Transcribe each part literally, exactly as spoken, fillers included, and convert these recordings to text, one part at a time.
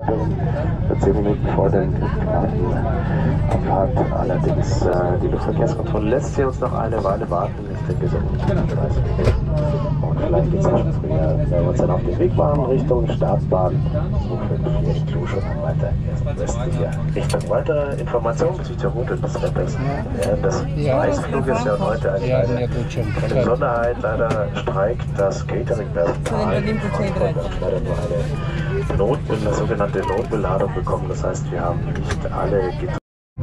Für zehn Minuten vor dem geplanten Abfahrt. Allerdings äh, die Luftverkehrskontrolle lässt sie uns noch eine Weile warten. Ich denke so um dreißig Minuten. Und vielleicht geht es auch schon früher, wenn wir uns dann auf den Weg machen Richtung Startbahn. So für vier Klusche und weiter erst westliche Richtung. Weitere Informationen bezüglich der Route des Wetters während des Reisfluges ja heute eine kleine, kleine Besonderheit. Leider streikt das Catering-Personal und leider nur eine Notbe eine sogenannte Notbeladung bekommen. Das heißt, wir haben nicht alle Getränke.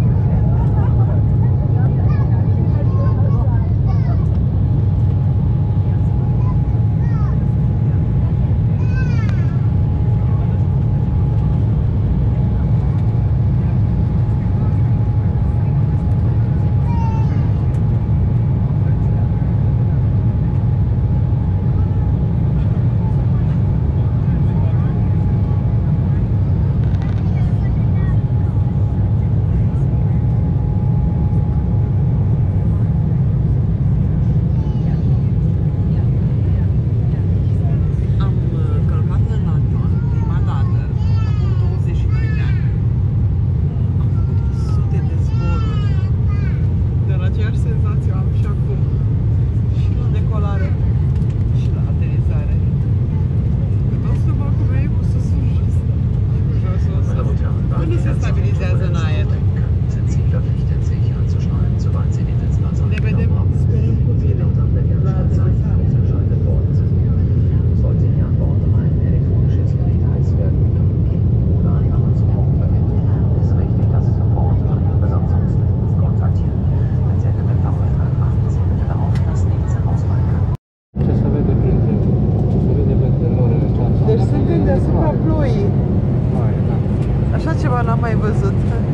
Așa ceva n-am mai văzut.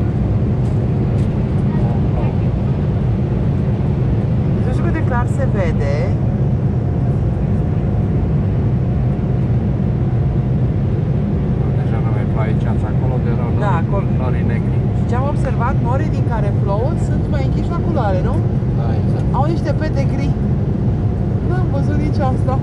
Nu știu cât de clar se vede. Deja nu mai plouă aici, acolo de rău, da, acolo. Norii negri. Și ce am observat, norii din care plouă sunt mai închiși la culoare, nu? Da, exact. Au niște pete gri. N-am văzut nici asta.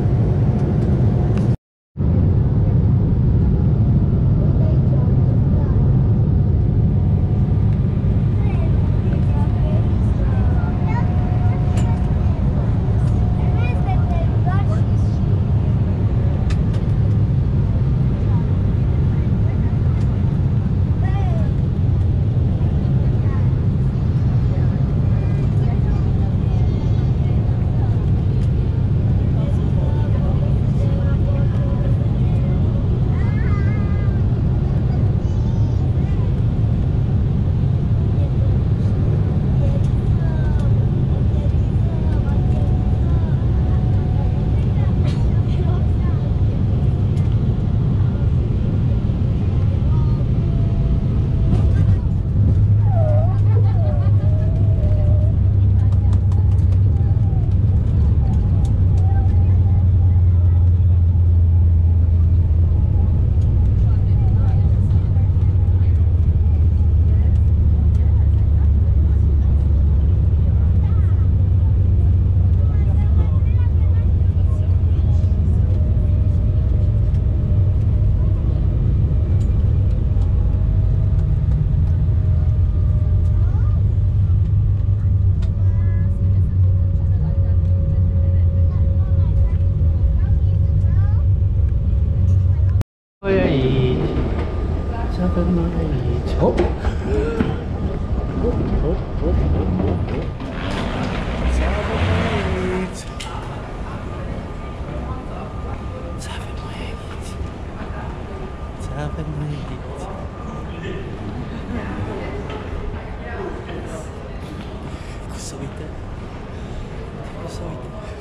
Hop! Hop, hop, hop, hop, hop, hop. Ce avem aici? Ce avem aici? Ce avem aici? Cum să uite? Cum să uite?